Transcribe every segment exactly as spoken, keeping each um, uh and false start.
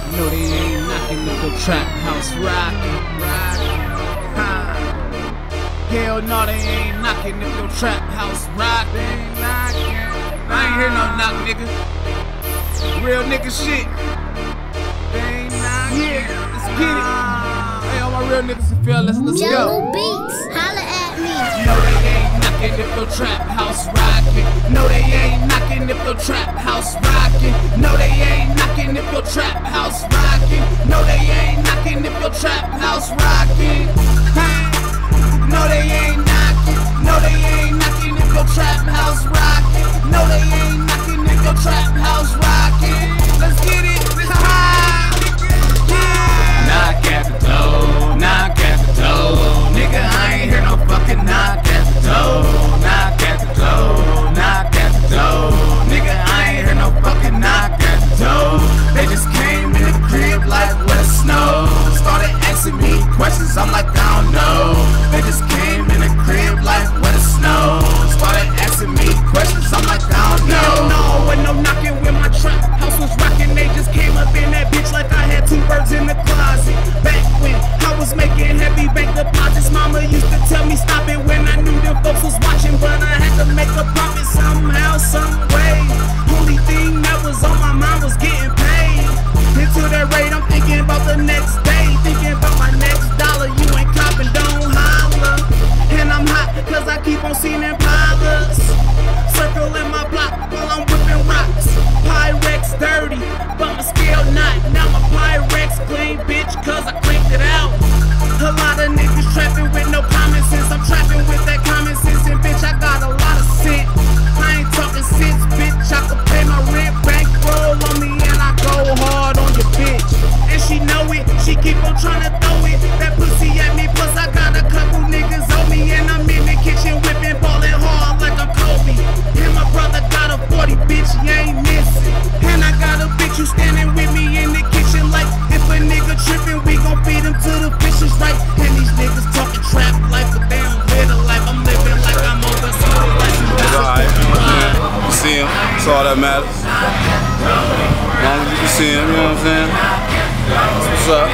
No, they ain't knocking if the trap house rockin', rockin'. Hell no, they ain't knocking if your trap house rockin', knockin'. I ain't hear no knock, nigga. Real nigga shit. They ain't knockin'. Yeah, let's get it. Hey, all my real niggas and fellas, let's go. Jungle Beats, holla at me. No, they ain't knocking if your trap house rockin'. No, they ain't knocking if your trap house rockin'. No, they ain't knocking if your trap house rockin'. No, they ain't knocking if your trap house rockin'. No, they ain't knocking. No, they ain't knocking if your trap house rockin'. No, they ain't knocking if your trap house rockin'. Let's get it. Knock at the door, knock at the door. Nigga, I ain't hear no fucking knock at the door. Knock at the door, knock at the door. Nigga, I ain't hear no fucking knock at the door. They just came in the crib like wet snow. Started asking me questions, I'm like, I don't know. They just came in the crib like wet snow. Started asking me questions, I'm like, I don't know. Hell no, with no knocking when my trap house was rocking. They just came up in that bitch like I had two birds in the closet. Back when I was making heavy bank deposits, mama used to tell me stop it when I knew them folks was watching. But I had to make a profit somehow, some way. Only thing that was on my mind was getting paid. Into that rate, I'm thinking about the next day. Thinking about my next dollar, you ain't copping, don't holler. And I'm hot, cause I keep on seeing Impalas circling my block while I'm whipping rocks. Pyrex dirty, but my scale not. Now my Pyrex clean, bitch, cause I cleaned it out. A lot of niggas trapping with no common sense. I'm trapping with that common sense, and bitch, I got a lot of sense. I ain't talking sense, bitch, I can pay my rent, bankroll on me, and I go hard on your bitch. And she know it, she keep on trying to throw it, that pussy at me, plus I got a couple niggas on me, and I'm in the kitchen whipping, ballin' hard like I'm Kobe. And my brother got a forty, bitch, you ain't missing. And I got a bitch who standing with me in the kitchen like, if a nigga trippin', we gon' feed him to the fishes right. And these niggas talking trap life, but they don't live a life. I'm living like I'm over some life. It's alright, you see him, that's all that matters. As long as you can see him, you know what I'm saying? That's what's up.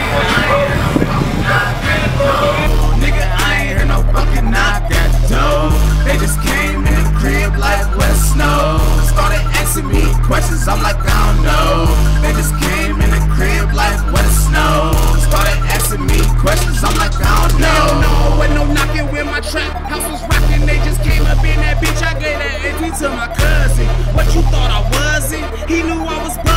Nigga, I ain't hear no fucking knock at the door. They just came in the crib like wet snow. Started asking me questions, I'm like, I don't know. They just came in the crib like wet snow. Started asking me questions, I'm like, I don't know. Hell no, with no knocking when my trap house was rocking. They just came up in that bitch, I gave that A T to my cousin. What you thought I wasn't? He knew I was